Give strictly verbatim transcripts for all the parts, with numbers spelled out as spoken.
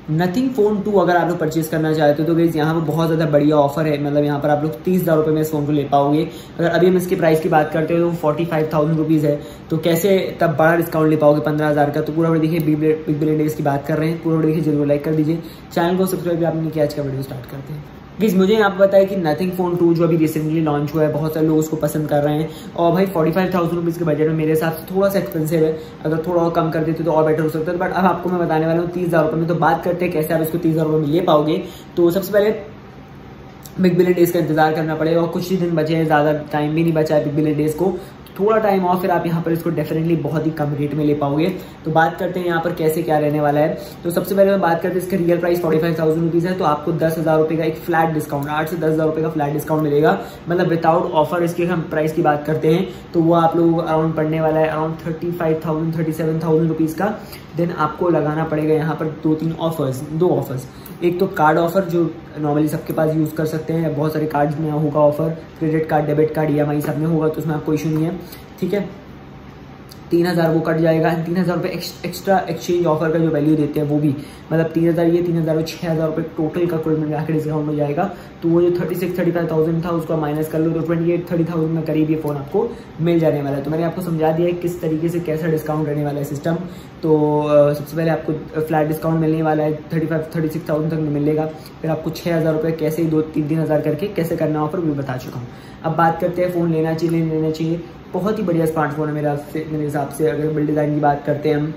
Nothing phone to अगर आप लोग परचेज करना चाहते हो तो गाइस यहाँ पर बहुत ज़्यादा बढ़िया ऑफर है। मतलब यहाँ पर आप लोग तीस हज़ार रुपये में इस फोन को ले पाओगे। अगर अभी हम इसकी प्राइस की बात करते हो तो फोर्टी फाइव थाउजेंड रुपीज़ है, तो कैसे तब बड़ा डिस्काउंट ले पाओगे पंद्रह हज़ार का। तो पूरा वीडियो देखिए, बिग बिलियन डेज की बात कर रहे हैं, पूरा वीडियो देखिए, जरूर लाइक कर दीजिए, चैनल को सब्सक्राइब भी आपने नहीं किया। आज का वीडियो स्टार्ट करते हैं। गाइस मुझे यहाँ पर पता है कि नथिंग फोन टू जो अभी रिसेंटली लॉन्च हुआ है, बहुत सारे लोग उसको पसंद कर रहे हैं। और भाई फोर्टी फाइव थाउजेंड रुपीज़ के बजट में मेरे हिसाब से थोड़ा सा एक्सपेंसिव है। अगर थोड़ा और कम कर देते तो और बेटर हो सकता है। बट अब आपको मैं बताने वाला हूँ तीस हज़ार रुपये में। तो बात करते हैं कैसे आप इसको तीस हज़ार रुपये में ले पाओगे। तो सबसे पहले बिग बिलियन डेज का इंतजार करना पड़ेगा और कुछ ही दिन बचे हैं, ज़्यादा टाइम भी नहीं बचा है बिग बिलियन डेज को। थोड़ा टाइम और फिर आप यहाँ पर इसको डेफिनेटली बहुत ही कम रेट में ले पाओगे। तो बात करते हैं यहाँ पर कैसे क्या रहने वाला है। तो सबसे पहले मैं बात करते हैं इसका real price forty five thousand rupees है। तो आपको दस हज़ार रुपये का एक फ्लैट डिस्काउंट, आठ से दस हज़ार रुपये का फ्लैट डिस्काउंट मिलेगा। मतलब विदाउट ऑफर इसके हम प्राइस की बात करते हैं तो वो आप लोग अराउंड पड़ने वाला है around thirty five thousand thirty seven thousand rupees का। देन आपको लगाना पड़ेगा यहाँ पर दो तीन ऑफर्स, दो ऑफर्स। एक तो कार्ड ऑफर जो नॉर्मली सबके पास यूज़ कर सकते हैं, बहुत सारे कार्ड्स में होगा offer, credit card, debit card, E M I सब में होगा, तो उसमें आपको इशू नहीं है। ठीक है, तीन हज़ार वो कट जाएगा। तीन हज़ार रुपये एक्स्ट्रा एक्सचेंज ऑफर का जो वैल्यू देते हैं वो भी, मतलब तीन हज़ार ये तीन हज़ार छः हज़ार रुपये टोटल का कुल मिला के डिस्काउंट हो जाएगा। तो वो जो thirty six thirty five thousand था उसको माइनस कर लो तो ट्वेंटी एट थर्टी थाउजेंड में करीब ये फ़ोन आपको मिल जाने वाला है। तो मैंने आपको समझा दिया है किस तरीके से कैसा डिस्काउंट रहने वाला है सिस्टम। तो सबसे पहले आपको फ्लैट डिस्काउंट मिलने वाला है, thirty five thirty six thousand तक मिलेगा। फिर आपको छः हज़ार रुपये कैसे दो तीन तीन हज़ार करके कैसे करना ऑफर भी बता चुका हूँ। अब बात करते हैं फ़ोन लेना चाहिए नहीं लेना चाहिए। बहुत ही बढ़िया स्मार्टफोन है मेरा मेरे हिसाब से, अगर बिल्ड डिज़ाइन की बात करते हैं हम,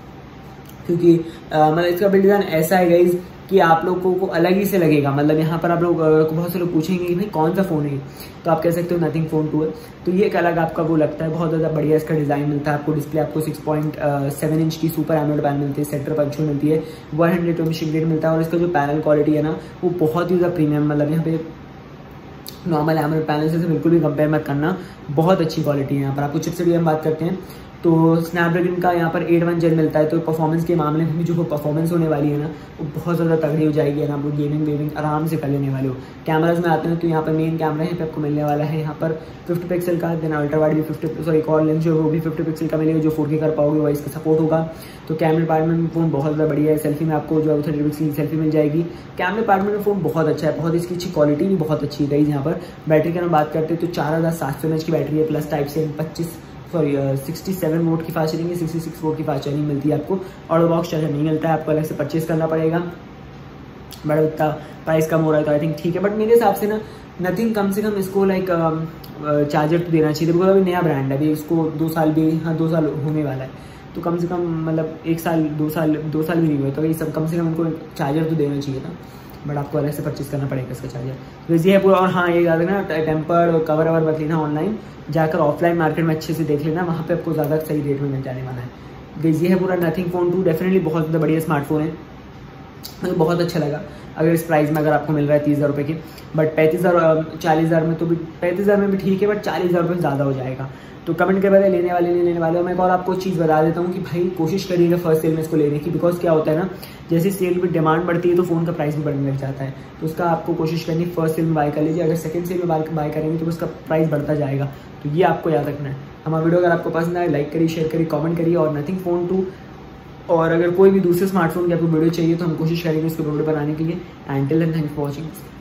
क्योंकि मतलब इसका बिल्ड डिज़ाइन ऐसा है गाइज कि आप लोगों को अलग ही से लगेगा। मतलब यहाँ पर आप लोग को बहुत से लोग पूछेंगे कि भाई कौन सा फ़ोन है, तो आप कह सकते हो नथिंग फोन टू है। तो ये एक अलग आपका वो लगता है, बहुत ज़्यादा बढ़िया इसका डिज़ाइन मिलता है आपको। डिस्प्ले आपको सिक्स पॉइंट सेवन इंच की सुपर एमोलेड पैनल मिलती है, सेक्टर पंचो मिलती है, वन हंड्रेड ट्वेंटी ग्रेड मिलता है। और इसका जो पैनल क्वालिटी है ना वो बहुत ही ज़्यादा प्रीमियम, मतलब यहाँ पे नॉर्मल एमोलेड पैनल से बिल्कुल भी कंपेयर मत करना, बहुत अच्छी क्वालिटी है। यहाँ पर आपको चिपसेट की हम बात करते हैं तो स्नैपड्रैगन का यहाँ पर एट वन जेन मिलता है। तो परफॉर्मेंस के मामले में भी जो परफॉर्मेंस होने वाली है ना वो बहुत ज़्यादा तगड़ी हो जाएगी ना, वो गेमिंग वेमिंग आराम से कर लेने वाले हो। कैमराज में आते हैं तो यहाँ पर मेन कैमरा यहाँ पे आपको मिलने वाला है यहाँ पर फिफ्टी पिक्सल का। देन अल्ट्रा वाइड भी फिफ्टी सॉरी एक और लेंस जो वो भी फिफ्टी पिक्सल का मिलेगा, जो फोर के कर पाओगे वही इसका सपोर्ट होगा। तो कैमरे डिपार्टमेंट में फ़ोन बहुत ज़्यादा बढ़िया है। सेल्फी में आपको जो है थर्टी पिक्सल की सेल्फी मिल जाएगी। कैमरे डिपार्टमेंट में फ़ोन बहुत अच्छा है, बहुत इसकी अच्छी क्वालिटी भी बहुत अच्छी है। यहाँ पर बैटरी की हम बात करते हैं तो चार हज़ार सात सौ एम एच की बैटरी है, प्लस टाइप से पच्चीस सॉरी सिक्सटी सेवन वोट की फास्ट चार्जिंग है, सिक्सटी सिक्स वोट की फास्ट चार्जिंग मिलती है आपको। और बॉक्स चार्जर नहीं मिलता है, आपको अलग से परचेज करना पड़ेगा। बट इतना प्राइस कम हो रहा है तो आई थिंक ठीक है। बट मेरे हिसाब से ना नथिंग कम से कम इसको लाइक चार्जर तो देना चाहिए, बिकॉज अभी नया ब्रांड है, अभी इसको दो साल भी हाँ दो साल होने वाला है। तो कम से कम मतलब एक साल दो साल दो साल भी नहीं हुए तो ये सब कम से कम उनको चार्जर तो देना चाहिए था। बट आपको अलग से परचेज करना पड़ेगा इसका चार्जर। तो ये है पूरा। और हाँ ये याद रखना, टेम्पर्ड और कवर ववर मत लेना, ऑनलाइन जाकर ऑफलाइन मार्केट में अच्छे से देख लेना, वहाँ पे आपको ज़्यादा सही रेट में मिल जाने वाला है। ये है पूरा नथिंग फोन टू, डेफिनेटली बहुत ज़्यादा बढ़िया स्मार्टफोन है, मुझे बहुत अच्छा लगा। अगर इस प्राइस में अगर आपको मिल रहा है तीस हज़ार रुपये की, बट पैंतीस हज़ार चालीस हज़ार में तो भी पैंतीस हज़ार में भी ठीक है, बट चालीस हज़ार रुपये ज़्यादा हो जाएगा। तो कमेंट के बाद लेने वाले नहीं लेने वाले हो। मैं एक और आपको चीज़ बता देता हूँ कि भाई कोशिश करिएगा फर्स्ट सेल में इसको लेने की, बिकॉज क्या होता है ना, जैसे सेल में डिमांड बढ़ती है तो फ़ोन का प्राइस भी बढ़ने लग जाता है। तो उसका आपको कोशिश करनी है फर्स्ट सेल में बाय कर लीजिए। अगर सेकंड सेल में बाय करेंगे तो उसका प्राइस बढ़ता जाएगा। तो ये आपको याद रखना है। हमारा वीडियो अगर आपको पसंद आए लाइक करिए, शेयर करिए, कमेंट करिए। और नथिंग फोन टू और अगर कोई भी दूसरे स्मार्टफोन की आपको वीडियो चाहिए तो हम कोशिश करेंगे इसको वीडियो बनाने के लिए। And till then thank you for watching.